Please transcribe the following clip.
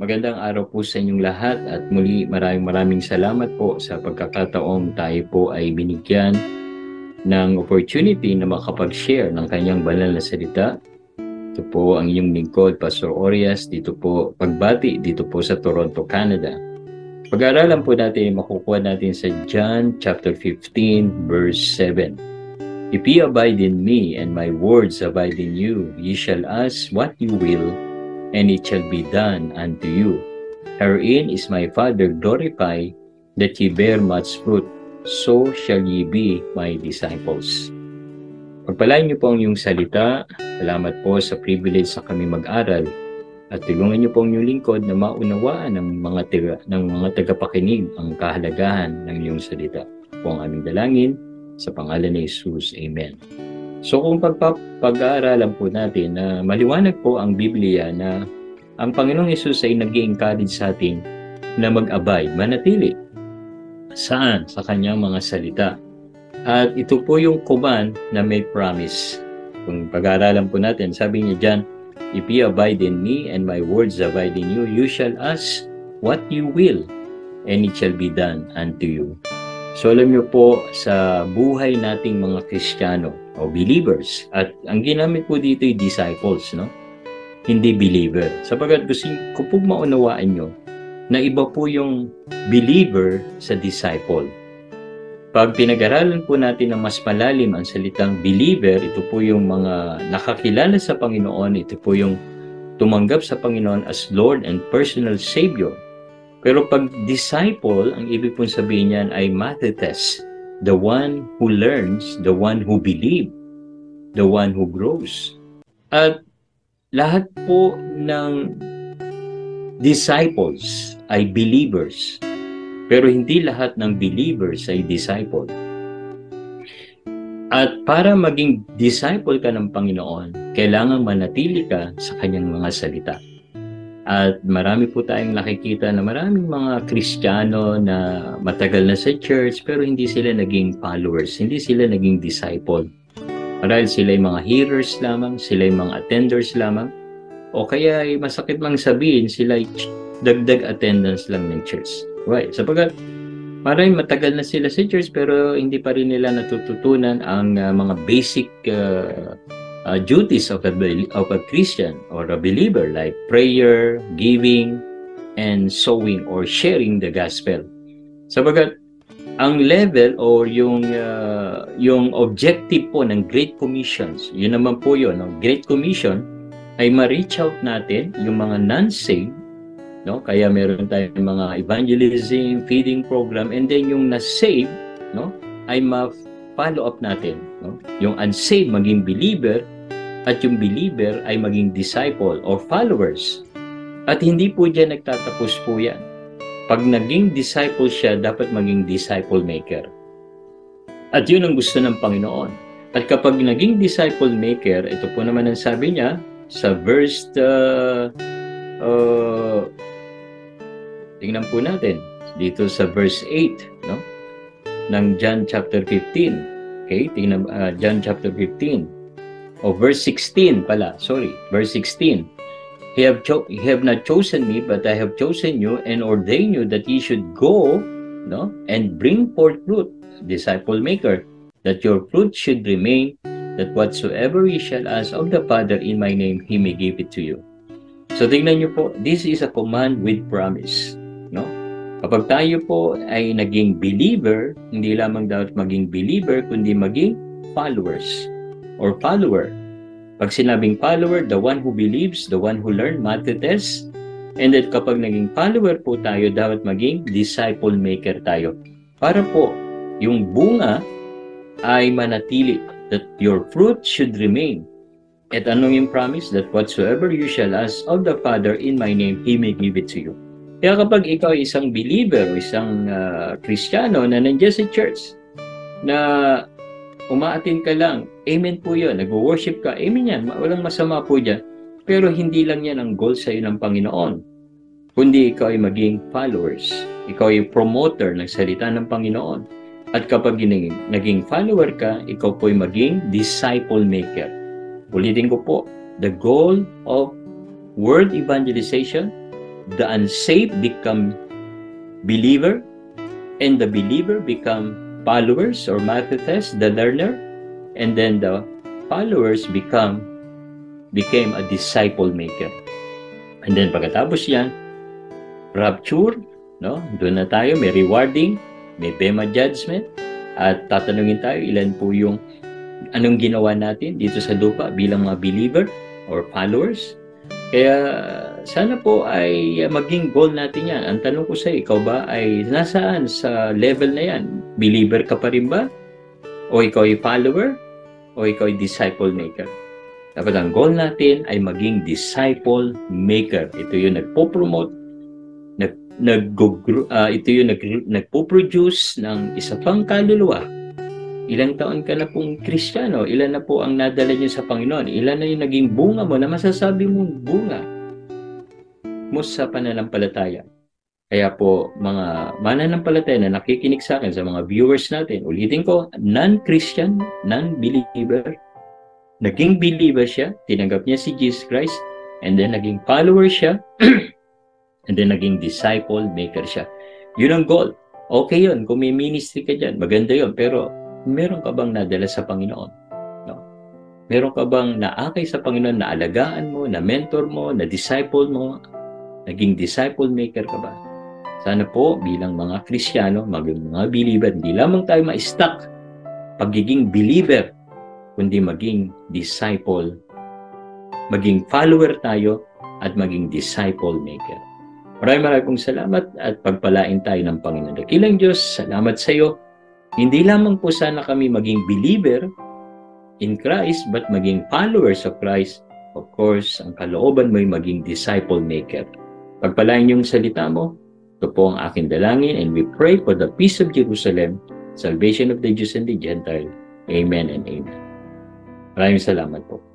Magandang araw po sa inyong lahat at muli maraming salamat po sa pagkakataong tayo po ay binigyan ng opportunity na makapag-share ng kanyang banal na salita. Ito po ang inyong lingkod, Pastor Orias, dito po pagbati dito po sa Toronto, Canada. Pag-aaralan po natin, makukuha natin sa John chapter 15 verse 7. If ye abide in me and my words abide in you, ye shall ask what you will, and it shall be done unto you. Herein is my Father glorified, that ye bear much fruit, so shall ye be my disciples. Pagpalain niyo po ang iyong salita. Salamat po sa privilege sa kami mag-aral. At tulungan niyo po ang iyong lingkod na maunawaan ng mga tagapakinig ang kahalagahan ng iyong salita. Po ang aming dalangin sa pangalan ni Jesus. Amen. So kung pag-aaralan po natin na maliwanag po ang Biblia na ang Panginoong Hesus ay nag-i-encourage sa atin na mag-abide, manatili. Saan? Sa kanyang mga salita. At ito po yung command na may promise. Kung pag-aaralan po natin, sabi niya dyan, if ye abide in me and my words abide in you, you shall ask what you will, and it shall be done unto you. So alam niyo po, sa buhay nating mga Kristiyano o believers, at ang ginamit po dito ay disciples, no? Hindi believer. Sapagkat gusto ko po maunawaan nyo na iba po yung believer sa disciple. Pag pinag-aralan po natin na mas malalim ang salitang believer, ito po yung mga nakakilala sa Panginoon, ito po yung tumanggap sa Panginoon as Lord and personal Savior. Pero pag disciple, ang ibig pong sabihin niyan ay mathetes, the one who learns, the one who believes, the one who grows. At lahat po ng disciples ay believers, pero hindi lahat ng believers ay disciple. At para maging disciple ka ng Panginoon, kailangan manatili ka sa kanyang mga salita. At marami po tayong nakikita na maraming mga Kristiyano na matagal na sa church pero hindi sila naging followers, hindi sila naging disciple. Marahil sila ay mga hearers lamang, sila ay mga attenders lamang, o kaya ay masakit lang sabihin sila ay dagdag attendance lang ng church. Right? Sapagkat maraming matagal na sila sa church pero hindi pa rin nila natututunan ang mga basic duties of a Christian or a believer, like prayer, giving, and sowing or sharing the gospel. Sabagat ang level or yung objective po ng Great Commissions, yun naman po yun, ang Great Commission ay ma-reach out natin yung mga non-saved, no? Kaya meron tayong mga evangelism, feeding program, and then yung na-saved, no, ay ma-follow up natin, no? Yung unsaved maging believer, at yung believer ay maging disciple or followers. At hindi po dyan nagtatapos po yan. Pag naging disciple siya, dapat maging disciple maker. At yun ang gusto ng Panginoon. At kapag naging disciple maker, ito po naman ang sabi niya sa verse, tingnan po natin, dito sa verse 8, no? Ng John chapter 15. Okay, tingnan, John chapter 15. O verse 16 pala, sorry, verse 16. He have not chosen me, but I have chosen you and ordained you that ye should go, no, and bring forth fruit, disciple maker, that your fruit should remain, that whatsoever ye shall ask of the Father in my name, He may give it to you. So tingnan niyo po, this is a command with promise, no? Kapag tayo po ay naging believer, hindi lamang dapat maging believer, kundi maging followers or follower. Pag sinabing follower, the one who believes, the one who learns, mathetes. And then kapag naging follower po tayo, dapat maging disciple maker tayo. Para po, yung bunga ay manatili, that your fruit should remain. At anong yung promise? That whatsoever you shall ask of the Father in my name, He may give it to you. Kaya kapag ikaw ay isang believer o isang Kristiyano na nandiyan sa church, na umaatin ka lang, amen po yun. Nag-worship ka, amen yan. Walang masama po dyan. Pero hindi lang yan ang goal sa iyo ng Panginoon. Kundi ikaw ay maging followers. Ikaw ay promoter ng salita ng Panginoon. At kapag naging follower ka, ikaw po ay maging disciple maker. Ulitin ko po, the goal of word evangelization, the unsaved become believer, and the believer become followers, or Matthew the learner, and then the followers became a disciple maker. And then pagkatapos yan, rapture, no? Doon na tayo, may rewarding, may bema judgment, at tatanungin tayo ilan po yung anong ginawa natin dito sa lupa bilang mga believer or followers. Kaya sana po ay maging goal natin yan. Ang tanong ko sa ikaw ba ay nasaan sa level na yan? Believer ka pa rin ba? O ikaw ay follower? O ikaw ay disciple maker? Dapat ang goal natin ay maging disciple maker. Ito yung nagpo-promote, ito yung nagpo-produce ng isa pang kaluluwa. Ilang taon ka na pong Kristiyano? Ilan na po ang nadala niyo sa Panginoon? Ilan na yung naging bunga mo na masasabi mong bunga mo sa pananampalataya? Kaya po, mga mananampalataya na nakikinig sa akin, sa mga viewers natin, ulitin ko, non-Christian, non-believer, naging believer siya, tinanggap niya si Jesus Christ, and then naging follower siya, and then naging disciple maker siya. Yun ang goal. Okay yun, kung may ministry ka dyan, maganda yun, pero meron ka bang nadala sa Panginoon? No? Meron ka bang naakay sa Panginoon, na alagaan mo, na mentor mo, na disciple mo, naging disciple maker ka ba? Sana po bilang mga Kristiyano, maging mga believer, hindi lamang tayo ma-stuck pagiging believer, kundi maging disciple, maging follower tayo, at maging disciple maker. Maraming pong salamat at pagpalain tayo ng Panginoon. Dakilang Diyos, salamat sa iyo. Hindi lamang po sana kami maging believer in Christ, but maging followers of Christ. Of course, ang kalooban mo ay maging disciple maker. Pagpalain yung salita mo, ito po ang aking dalangin, and we pray for the peace of Jerusalem, salvation of the Jews and the Gentiles. Amen and amen. Maraming salamat po.